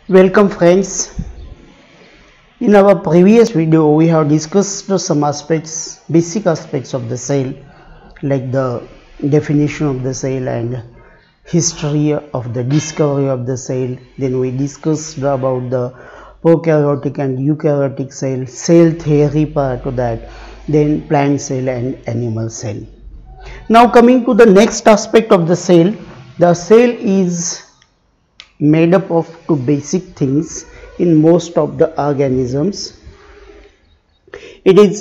Welcome friends. In our previous video we have discussed some aspects, basic aspects of the cell, like the definition of the cell and history of the discovery of the cell. Then we discussed about the prokaryotic and eukaryotic cell theory part of that, then plant cell and animal cell. Now coming to the next aspect of the cell is made up of two basic things in most of the organisms. It is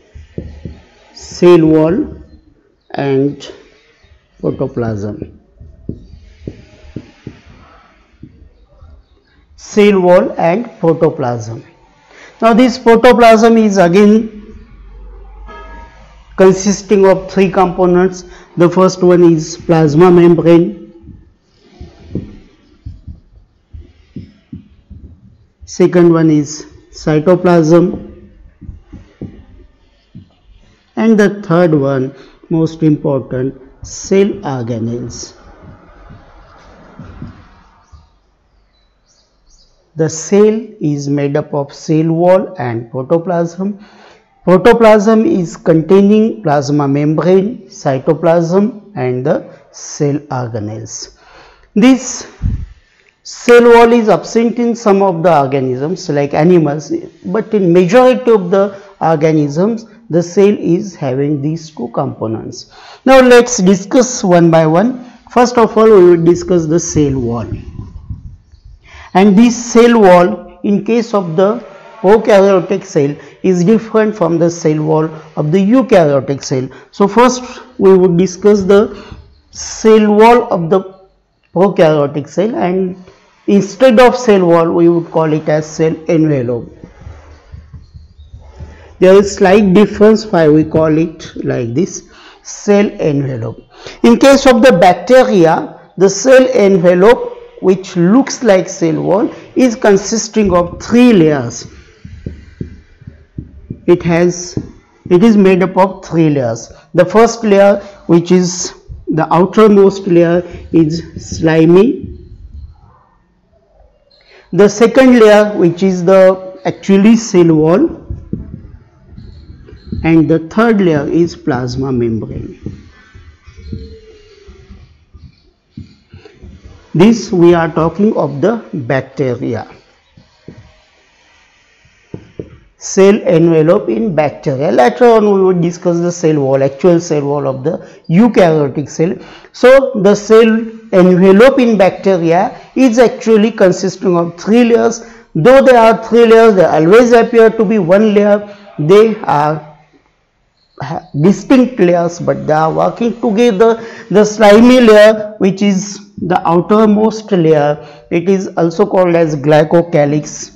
cell wall and protoplasm. Cell wall and protoplasm. Now this protoplasm is again consisting of three components. The first one is plasma membrane. Second one is cytoplasm, and the third one, most important, cell organelles. The cell is made up of cell wall and protoplasm. Protoplasm is containing plasma membrane, cytoplasm and the cell organelles. This cell wall is absent in some of the organisms like animals, but in majority of the organisms the cell is having these two components. Now let's discuss one by one. First of all, we will discuss the cell wall. And this cell wall in case of the prokaryotic cell is different from the cell wall of the eukaryotic cell. So first we would discuss the cell wall of the prokaryotic cell, and instead of cell wall we would call it as cell envelope. There is slight difference why we call it like this, cell envelope. In case of the bacteria, the cell envelope, which looks like cell wall, is consisting of three layers. It is made up of three layers. The first layer, which is the outermost layer, is slimy. The second layer, which is the actually cell wall, and the third layer is plasma membrane. This we are talking of the bacteria. Cell envelope in bacteria. Later on we will discuss the cell wall, actual cell wall of the eukaryotic cell. So the cell envelope in bacteria is actually consisting of three layers. Though there are three layers, they always appear to be one layer. They are distinct layers, but they are working together. The slimy layer, which is the outermost layer, it is also called as glycocalyx.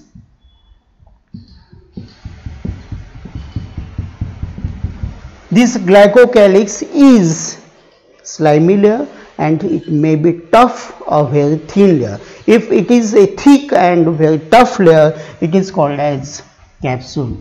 This glycocalyx is slimy layer and it may be tough or very thin layer. If it is a thick and very tough layer, it is called as capsule.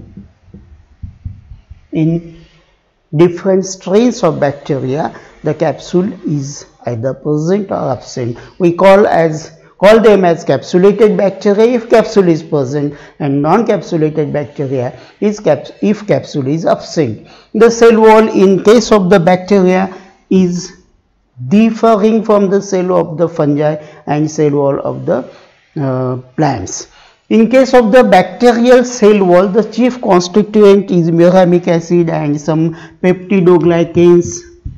In different strains of bacteria, the capsule is either present or absent. We call them as capsulated bacteria if capsule is present, and non-capsulated bacteria is if capsule is absent. The cell wall in case of the bacteria is differing from the cell wall of the fungi and cell wall of the plants. In case of the bacterial cell wall, the chief constituent is muramic acid and some peptidoglycans.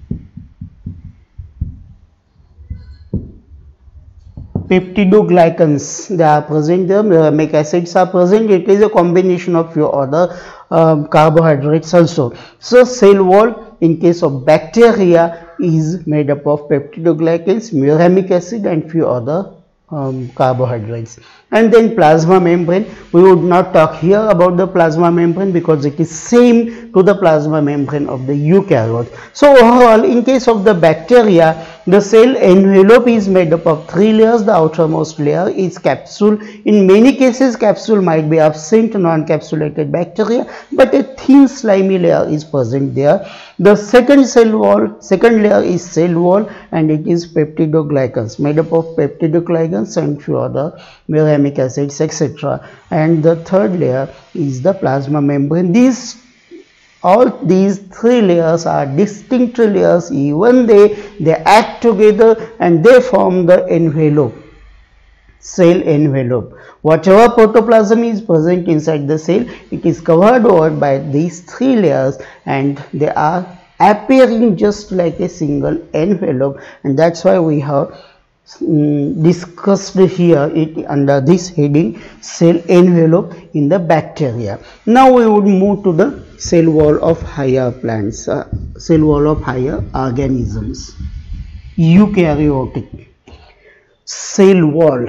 Peptidoglycans, they are present there, muramic acids are present. It is a combination of few other carbohydrates also. So cell wall in case of bacteria is made up of peptidoglycans, muramic acid and few other carbohydrates. And then plasma membrane, we would not talk here about the plasma membrane because it is same to the plasma membrane of the eukaryote. So overall, in case of the bacteria, the cell envelope is made up of three layers. The outermost layer is capsule. In many cases capsule might be absent, non-capsulated bacteria, but a thin slimy layer is present there. The second layer is cell wall, and it is peptidoglycans, made up of peptidoglycans and few other muramic acids, etc. And the third layer is the plasma membrane. All these three layers are distinct layers, even they act together and they form the envelope, cell envelope. Whatever protoplasm is present inside the cell, it is covered over by these three layers, and they are appearing just like a single envelope, and that's why we have discussed here it under this heading, cell envelope in the bacteria. Now we would move to the cell wall of higher plants, cell wall of higher organisms, eukaryotic cell wall.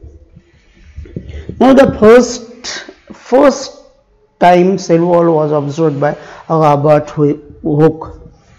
Now the first time cell wall was observed by Robert Hooke.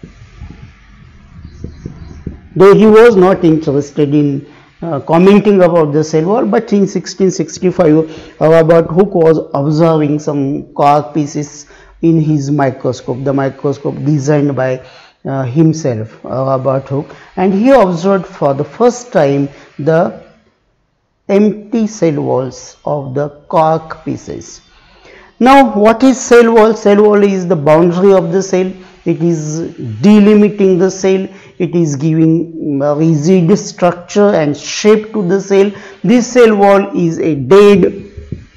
Though he was not interested in commenting about the cell wall, but in 1665 Robert Hooke was observing some cork pieces in his microscope, the microscope designed by himself, Robert Hooke, and he observed for the first time the empty cell walls of the cork pieces. Now what is cell wall? Cell wall is the boundary of the cell. It is delimiting the cell. It is giving a rigid structure and shape to the cell. This cell wall is a dead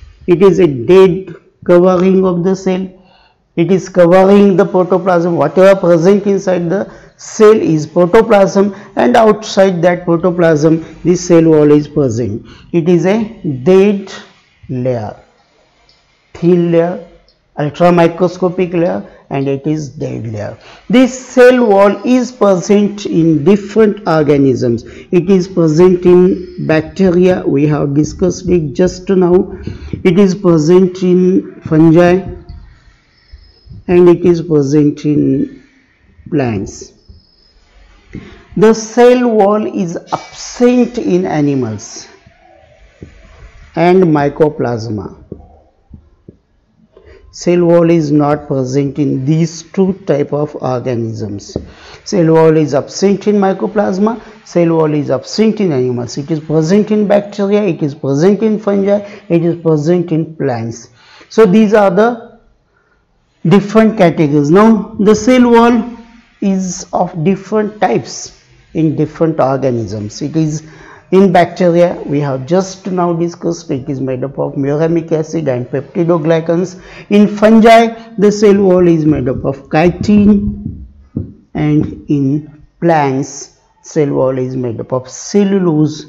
covering of the cell. It is covering the protoplasm. Whatever present inside the cell is protoplasm, and outside that protoplasm this cell wall is present. It is a dead layer, thin layer, ultramicroscopic layer, and it is dead layer. This cell wall is present in different organisms. It is present in bacteria, we have discussed it just now. It is present in fungi, and it is present in plants. The cell wall is absent in animals and mycoplasma. Cell wall is not present in these two type of organisms. Cell wall is absent in mycoplasma, cell wall is absent in animals. It is present in bacteria, it is present in fungi, it is present in plants. So these are the different categories. Now the cell wall is of different types in different organisms. It is in bacteria, we have just now discussed, it is made up of muramic acid and peptidoglycans. In fungi, the cell wall is made up of chitin, and in plants, cell wall is made up of cellulose.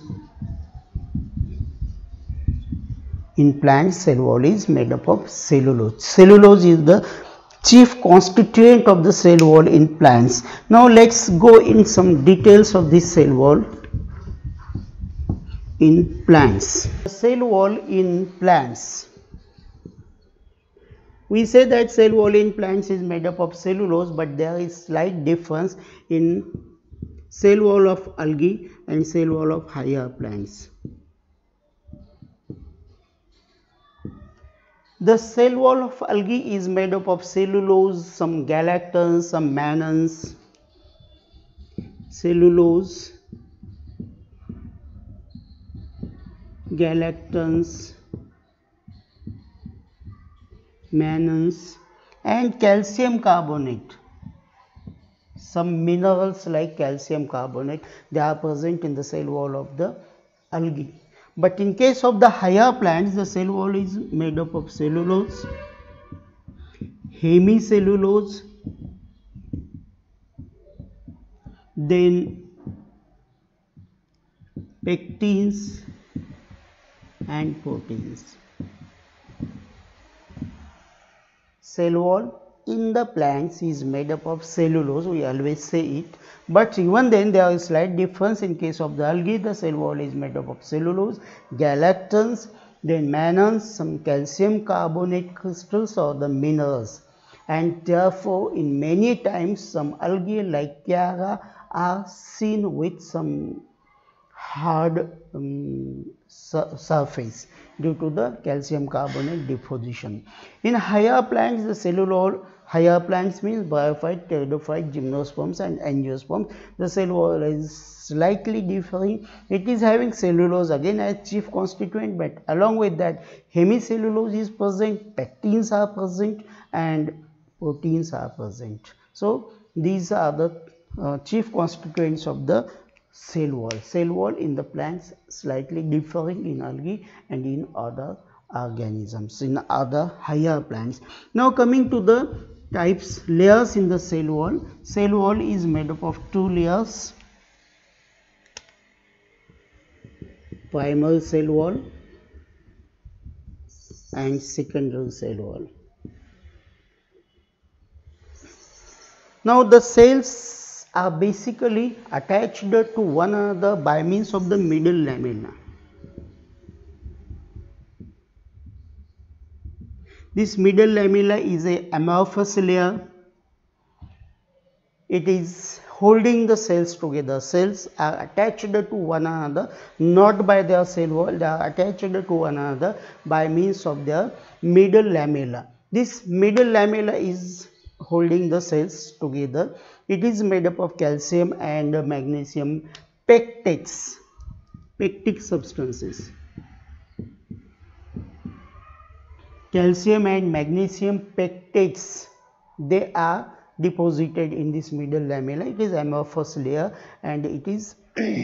In plants, cell wall is made up of cellulose. Cellulose is the chief constituent of the cell wall in plants. Now let's go in some details of this cell wall in plants. The cell wall in plants. We say that cell wall in plants is made up of cellulose, but there is slight difference in cell wall of algae and cell wall of higher plants. The cell wall of algae is made up of cellulose, some galactans, some mannans, cellulose, galactans, mannans, and calcium carbonate. Some minerals like calcium carbonate, they are present in the cell wall of the algae. But in case of the higher plants, the cell wall is made up of cellulose, hemicellulose, then pectins and proteins. Cell wall in the plants is made up of cellulose, we always say it, but even then there is slight difference. In case of the algae, the cell wall is made up of cellulose, galactans, then mannans, some calcium carbonate crystals or the minerals, and therefore in many times some algae like Chiara are seen with some hard surface due to the calcium carbonate deposition. In higher plants, the cellulose, higher plants means bryophyte, pteridophyte, gymnosperms and angiosperms, the cell wall is slightly differing. It is having cellulose again as chief constituent, but along with that hemicellulose is present, pectins are present and proteins are present. So these are the chief constituents of the cell wall. Cell wall in the plants slightly differing in algae and in other organisms, in other higher plants. Now coming to the types, layers in the cell wall. Cell wall is made up of two layers: primary cell wall and secondary cell wall. Now the cells are basically attached to one another by means of the middle lamina. This middle lamella is a amorphous layer. It is holding the cells together. Cells are attached to one another not by their cell wall, they are attached to one another by means of their middle lamella. This middle lamella is holding the cells together. It is made up of calcium and magnesium pectates, pectic substances. Calcium and magnesium pectates, they are deposited in this middle lamella. It is amorphous layer and it is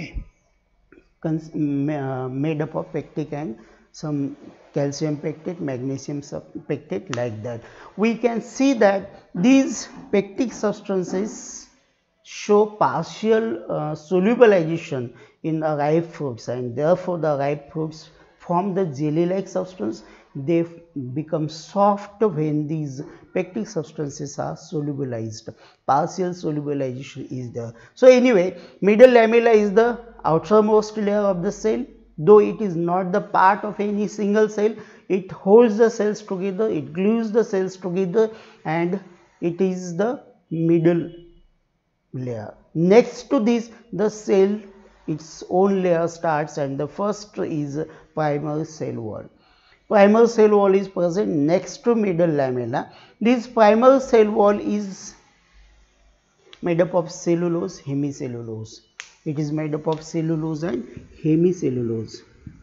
made up of pectic and some calcium pectate, magnesium pectate, like that. We can see that these pectic substances show partial solubilization in the ripe fruits, and therefore the ripe fruits form the jelly like substance. They become soft when these pectic substances are solubilized. Partial solubilization is there. So anyway, middle lamella is the outermost layer of the cell. Though it is not the part of any single cell, it holds the cells together, it glues the cells together, and it is the middle layer. Next to this, the cell, its own layer starts, and the first is primary cell wall. Primary cell wall is present next to middle lamella. This primary cell wall is made up of cellulose, hemicellulose. It is made up of cellulose and hemicellulose.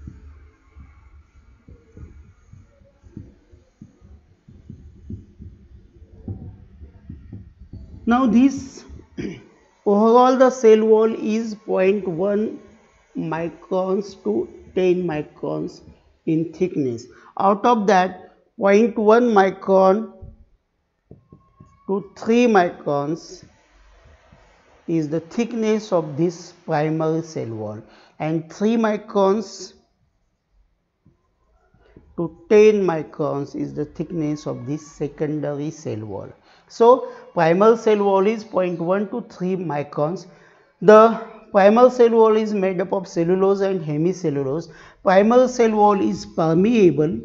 Now this overall the cell wall is 0.1 microns to 10 microns in thickness. Out of that, 0.1 micron to 3 microns is the thickness of this primary cell wall, and 3 microns to 10 microns is the thickness of this secondary cell wall. So primary cell wall is 0.1 to 3 microns. The primary cell wall is made up of cellulose and hemicellulose. Primary cell wall is permeable.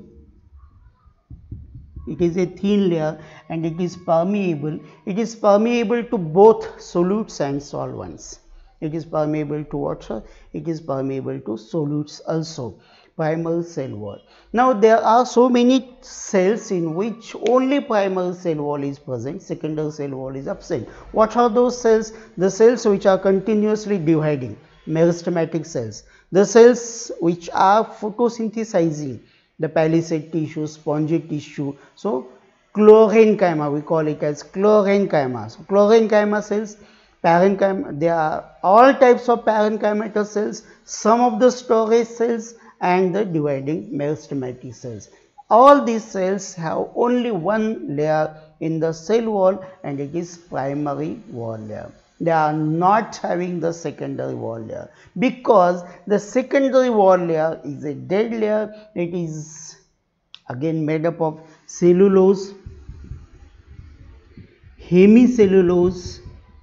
It is a thin layer and it is permeable. It is permeable to both solutes and solvents. It is permeable to water. It is permeable to solutes also. Primary cell wall. Now there are so many cells in which only primary cell wall is present, secondary cell wall is absent. What are those cells? The cells which are continuously dividing, meristematic cells. The cells which are photosynthesizing, the palisade tissue, spongy tissue. So chlorenchyma, we call it as chlorenchyma. So chlorenchyma cells, parenchyma, there are all types of parenchymatous cells, some of the storage cells and the dividing meristematic cells. All these cells have only one layer in the cell wall, and it is primary wall layer. They are not having the secondary wall layer, because the secondary wall layer is a dead layer. It is again made up of cellulose, hemicellulose,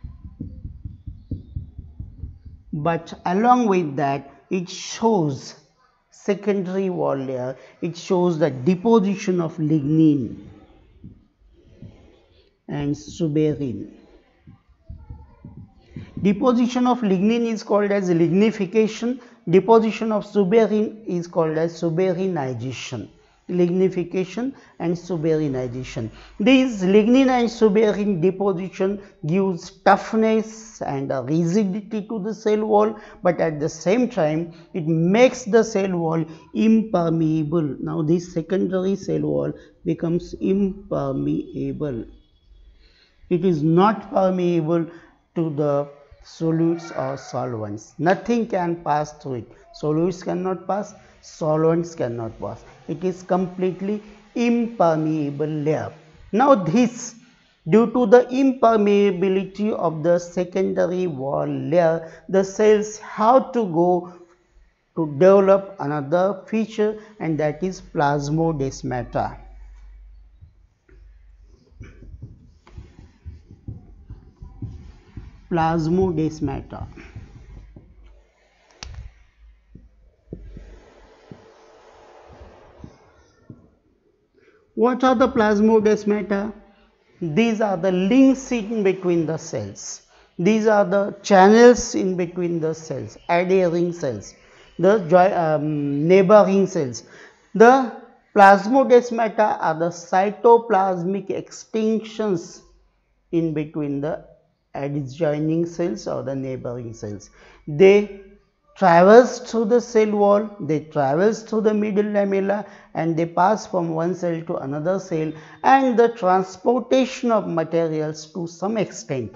but along with that it shows secondary wall layer. It shows the deposition of lignin and suberin. Deposition of lignin is called as lignification, deposition of suberin is called as suberinization. Lignification and suberinization. This lignin and suberin deposition gives toughness and rigidity to the cell wall, but at the same time it makes the cell wall impermeable. Now this secondary cell wall becomes impermeable. It is not permeable to the solutes or solvents. Nothing can pass through it. Solutes cannot pass, solvents cannot pass. It is completely impermeable layer. Now this, due to the impermeability of the secondary wall layer, the cells have to go to develop another feature, and that is plasmodesmata. Plasmodesmata. What are the plasmodesmata? These are the links in between the cells. These are the channels in between the cells, adhering cells, the neighboring cells. The plasmodesmata are the cytoplasmic extensions in between the adjoining cells or the neighboring cells. They traverse through the cell wall, they traverse through the middle lamella, and they pass from one cell to another cell, and the transportation of materials to some extent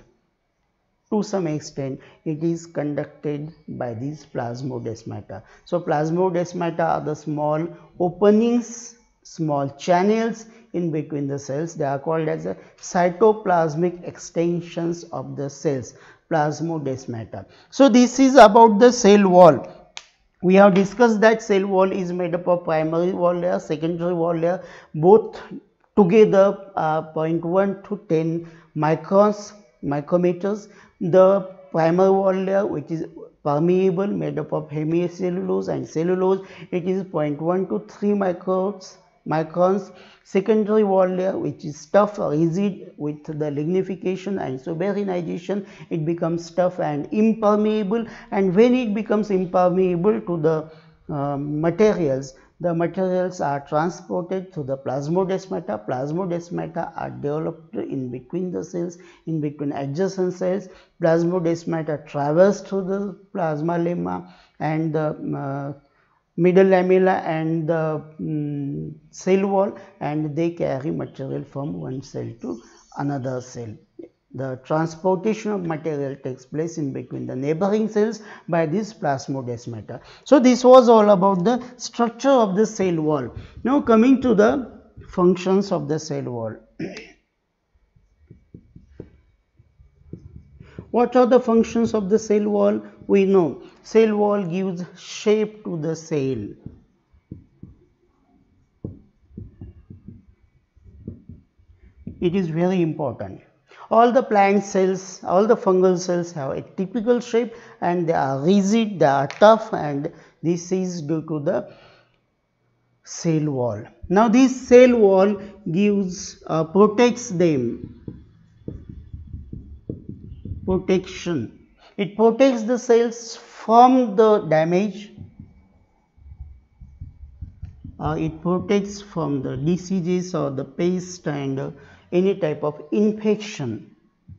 it is conducted by these plasmodesmata. So plasmodesmata are the small openings, small channels in between the cells. They are called as a cytoplasmic extensions of the cells, plasmodesmata. So this is about the cell wall. We have discussed that cell wall is made up of primary wall layer, secondary wall layer, both together 0.1 to 10 micrometers. The primary wall layer, which is permeable, made up of hemicellulose and cellulose, it is 0.1 to 3 microns. Secondary wall layer, which is tough, rigid, with the lignification and suberinization, it becomes tough and impermeable, and when it becomes impermeable to the materials, the materials are transported to the plasmodesmata. Plasmodesmata are developed in between the cells, in between adjacent cells. Plasmodesmata traverse through the plasma lemma and the middle lamella and the cell wall, and they carry material from one cell to another cell. The transportation of material takes place in between the neighboring cells by this plasmodesmata. So this was all about the structure of the cell wall. Now coming to the functions of the cell wall. What are the functions of the cell wall? We know cell wall gives shape to the cell. It is very important. All the plant cells, all the fungal cells have a typical shape, and they are rigid, they are tough, and this is due to the cell wall. Now this cell wall gives protects them. Protection. It protects the cells from the damage. It protects from the diseases or the pest and any type of infection.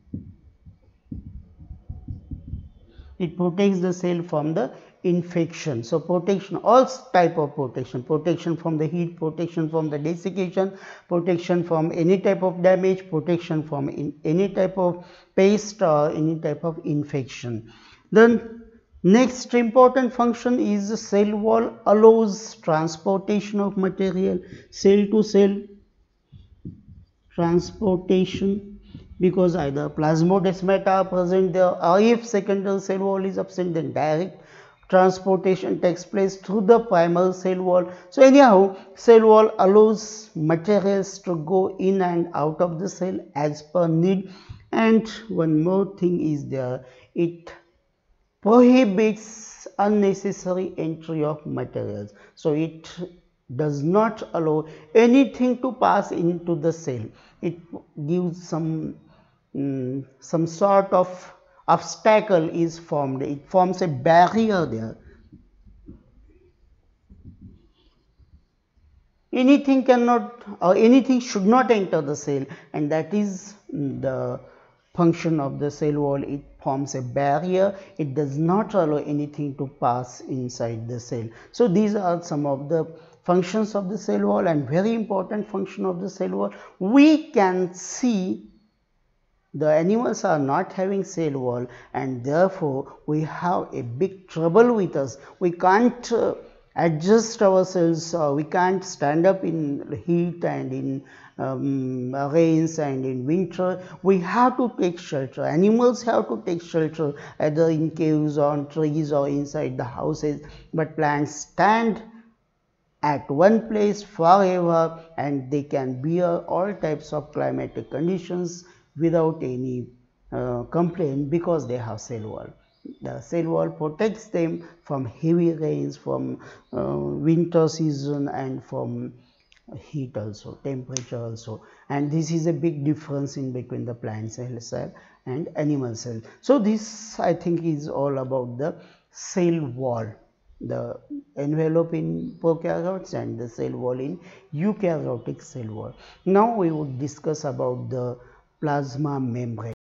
It protects the cell from the infection. So protection, all type of protection, protection from the heat, protection from the desiccation, protection from any type of damage, protection from any type of pest or any type of infection. Then next important function is the cell wall allows transportation of material, cell to cell transportation, because either plasmodesmata are present there, or if secondary cell wall is absent, then direct transportation takes place through the primary cell wall. So anyhow, cell wall allows materials to go in and out of the cell as per need. And one more thing is there, it prohibits unnecessary entry of materials. So it does not allow anything to pass into the cell. It gives some sort of obstacle is formed. It forms a barrier there. anything cannot or anything should not enter the cell, and that is the function of the cell wall. It forms a barrier, it does not allow anything to pass inside the cell. So these are some of the functions of the cell wall, and very important function of the cell wall. We can see the animals are not having cell wall, and therefore we have a big trouble with us. We can't adjust ourselves, we can't stand up in heat and in rains and in winter. We have to take shelter. Animals have to take shelter either in caves, on trees, or inside the houses, but plants stand at one place forever, and they can bear all types of climatic conditions without any complaint, because they have cell wall. The cell wall protects them from heavy rains, from winter season, and from heat also, temperature also. And this is a big difference in between the plant cell and animal cell. So this, I think, is all about the cell wall, the envelope in prokaryotes and the cell wall in eukaryotic cell wall. Now we would discuss about the plasma membrane.